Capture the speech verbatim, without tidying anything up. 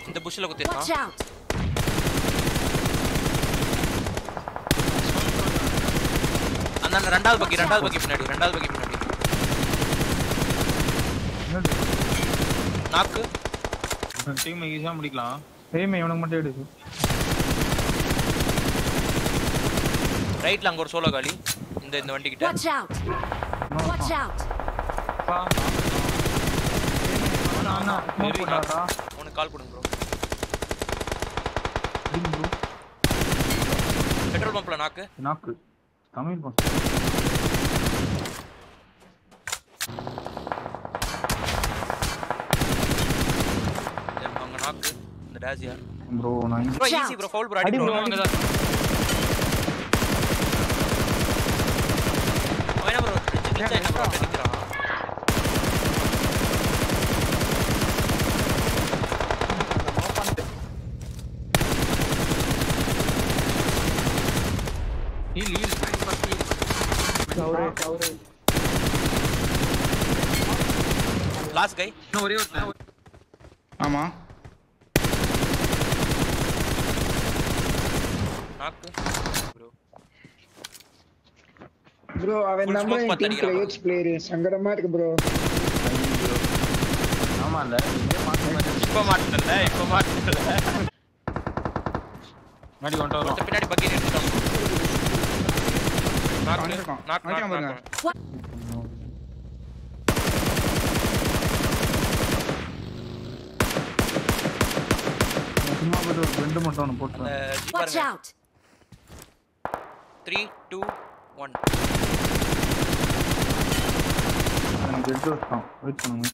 இந்த புஷ்ல குத்திட்டான். Watch out. அந்த ரெண்டாவது பக்கி ரெண்டாவது பக்கி பின்னாடி ரெண்டாவது பக்கி பின்னாடி. நாக்கு டீம் ஈஸியா முடிக்கலாம். ஏய் இவனுக்கு மட்டும் எடுக்கு. ரைட்ல அங்க ஒரு சோலோ காலி. இந்த இந்த வண்டி கிட்ட. Watch out. Watch out. பா அண்ணா அண்ணா ஸ்மோக் போடாதா. உனக்கு கால் கொடுங்க ப்ரோ. டிங் ப்ரோ. பெட்ரோல் பம்ப்ல நாக்கு. நாக்கு. தமிழ் பாஸ். அங்க நாக்கு. இந்த டாசியா. ப்ரோ நான் bro easy bro foul bro அடி ப்ரோ. அங்க தான். ஓய்னா ப்ரோ. நிச்சா என்ன ப்ரோ அடிக்குறான். Heel heel first heel. கவரே கவரே. லாஸ்ட் கை. இன்னும் ஒரே ஒரு. ஆமா. நாக்கு. ப்ரோ. ப்ரோ அவன் நம்ம டீம்ல யூஸ் பிளேயர் சங்கடமா இருக்கு ப்ரோ. ஆமா இல்ல இங்க மாட்டல. இப்ப மாட்டல இப்ப மாட்டல. மாடி கொண்டு வரோம். பின்னாடி பக்கி எடுத்துட்டோம். நாக்கு இருக்கான். நாக்கு ஓகே பாருங்க. சும்மா போய் ஒரு ரெண்டு மட்டும் ஒன்னு போட்டு. Watch out. three two one. எனக்கு ஹெட் வச்சான். வெயிட் பண்ணுங்க.